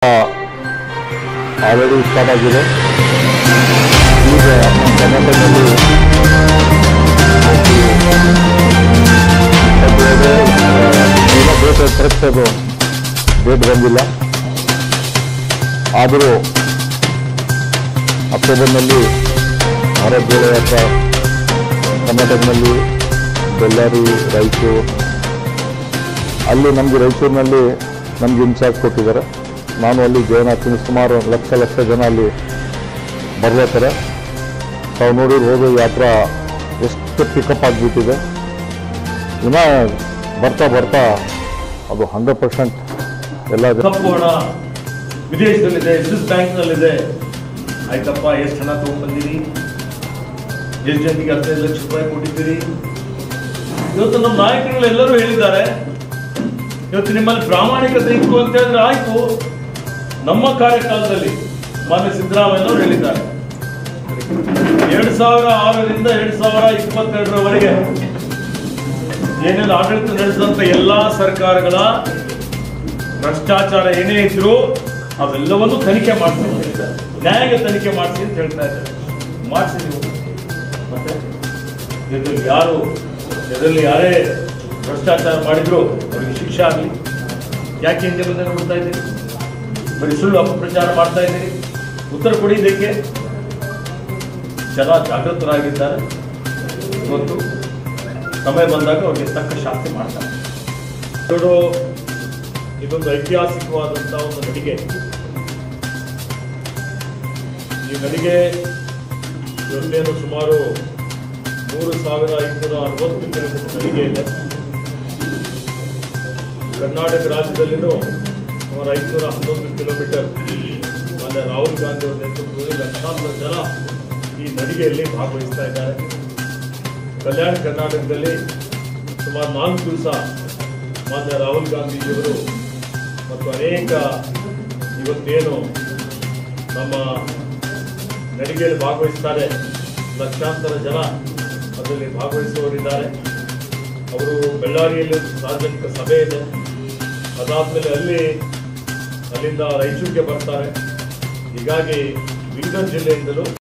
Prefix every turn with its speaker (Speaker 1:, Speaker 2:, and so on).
Speaker 1: Already start ಆಗಿದೆ. ಈಗ ಕರ್ನಾಟಕದಲ್ಲಿ ಕರೆಕ್ಟ್ ಅದು ಡೇಟ್ ಬಂದಿಲ್ಲ. ಆದರೂ ಅಕ್ಟೋಬರ್ನಲ್ಲಿ ಭಾರತ್ ಜೋಡೋ ಯಾತ್ರಾ ಕರ್ನಾಟಕದಲ್ಲಿ ಬೆಳ್ಳಾರಿ, ರಾಯಚೂರು, ಅಲ್ಲಿ ನಮಗೆ ರಾಯಚೂರಿನಲ್ಲಿ ನಮಗೆ ಇನ್ಚಾರ್ಜ್ ಕೊಟ್ಟಿದ್ದಾರೆ. ನಾನು ಅಲ್ಲಿ ಜಾಯ್ನ್ ಆಗ್ತೀನಿ. ಸುಮಾರು ಲಕ್ಷ ಜನ ಅಲ್ಲಿ ಬರ್ಲತ್ತಾರೆ. ತಾವು ನೋಡಿರ್ಬೋದು ಯಾತ್ರಾ ಎಷ್ಟು ಪಿಕಪ್ ಆಗಿಬಿಟ್ಟಿದೆ. ಇನ್ನು ಬರ್ತಾ ಅದು 100% ಎಲ್ಲ
Speaker 2: ಸಂಪೂರ್ಣ ವಿದೇಶದಲ್ಲಿದೆ, ಸ್ವಿಸ್ ಬ್ಯಾಂಕ್ನಲ್ಲಿದೆ. ಆಯ್ತಪ್ಪ, ಎಷ್ಟು ಹಣ ತೊಗೊಂಡ್ಬಂದಿರಿ, ಎಷ್ಟು ಜನರಿಗೆ 15 ಲಕ್ಷ ರೂಪಾಯಿ ಕೊಟ್ಟಿದ್ದೀರಿ. ಇವತ್ತು ನಮ್ಮ ನಾಯಕರುಗಳೆಲ್ಲರೂ ಹೇಳಿದ್ದಾರೆ, ಇವತ್ತು ನಿಮ್ಮಲ್ಲಿ ಪ್ರಾಮಾಣಿಕತೆ ಇತ್ತು ಅಂತ ಹೇಳಿದ್ರೆ ಆಯ್ತು. ನಮ್ಮ ಕಾರ್ಯಕಾಲದಲ್ಲಿ ಮಾನ್ಯ ಸಿದ್ದರಾಮಯ್ಯನವರು ಹೇಳಿದ್ದಾರೆ, 2006ರಿಂದ 2022ರವರೆಗೆ ಏನೇನು ಆಡಳಿತ ನಡೆಸಿದಂತ ಎಲ್ಲಾ ಸರ್ಕಾರಗಳ ಭ್ರಷ್ಟಾಚಾರ ಏನೇ ಇದ್ರು ಅವೆಲ್ಲವನ್ನು ತನಿಖೆ ಮಾಡ್ತಾರೆ, ನ್ಯಾಯ ತನಿಖೆ ಮಾಡಿಸಿ ಅಂತ ಹೇಳ್ತಾ ಇದ್ದಾರೆ. ಮಾಡಿಸಿ ನೀವು. ಮತ್ತೆ ಇದರಲ್ಲಿ ಯಾರೇ ಭ್ರಷ್ಟಾಚಾರ ಮಾಡಿದ್ರು ಅವರಿಗೆ ಶಿಕ್ಷೆ ಆಗಲಿ. ಯಾಕೆ ಹಿಂದೆ ಬಂದ ನೋಡ್ತಾ ಇದ್ದೀರಿ? ಬರೀ ಸುಳ್ಳು ಅಪಪ್ರಚಾರ ಮಾಡ್ತಾ ಇದ್ದೀರಿ. ಉತ್ತರ ಕೊಡಿ. ಇದಕ್ಕೆ ಜನ ಜಾಗೃತರಾಗಿದ್ದಾರೆ. ಇವತ್ತು ಸಮಯ ಬಂದಾಗ ಅವ್ರಿಗೆ ತಕ್ಕ ಶಾಸ್ತಿ ಮಾಡ್ತಾರೆ. ಇದೊಂದು ಐತಿಹಾಸಿಕವಾದಂತಹ ಒಂದು ನಡಿಗೆ. ಈ ನಡಿಗೆ ಇವತ್ತೇನು ಸುಮಾರು 3560 ಕಿಲೋಮೀಟರ್ ನಡಿಗೆ ಇದೆ. ಕರ್ನಾಟಕ ರಾಜ್ಯದಲ್ಲಿನೂ ಸುಮಾರು 511 ಕಿಲೋಮೀಟರ್. ಮಾನ್ಯ ರಾಹುಲ್ ಗಾಂಧಿ ಅವರ ನೇತೃತ್ವದಲ್ಲಿ ಲಕ್ಷಾಂತರ ಜನ ಈ ನಡಿಗೆಯಲ್ಲಿ ಭಾಗವಹಿಸ್ತಾ ಇದ್ದಾರೆ. ಕಲ್ಯಾಣ ಕರ್ನಾಟಕದಲ್ಲಿ ಸುಮಾರು 4 ದಿವಸ ಮಾನ್ಯ ರಾಹುಲ್ ಗಾಂಧೀಜಿಯವರು ಮತ್ತು ಅನೇಕ ಇವತ್ತೇನು ನಮ್ಮ ನಡಿಗೆಯಲ್ಲಿ ಭಾಗವಹಿಸ್ತಾರೆ, ಲಕ್ಷಾಂತರ ಜನ ಅದರಲ್ಲಿ ಭಾಗವಹಿಸುವವರಿದ್ದಾರೆ. ಅವರು ಬೆಳ್ಳಾರಿಯಲ್ಲಿ ಸಾರ್ವಜನಿಕ ಸಭೆ ಇದೆ. ಅದಾದ್ಮೇಲೆ ಅಲ್ಲಿಂದ ರಾಯಚೂರಿಗೆ ಬರ್ತಾರೆ. ಹೀಗಾಗಿ ಬೀದರ್ ಜಿಲ್ಲೆಯಿಂದಲೂ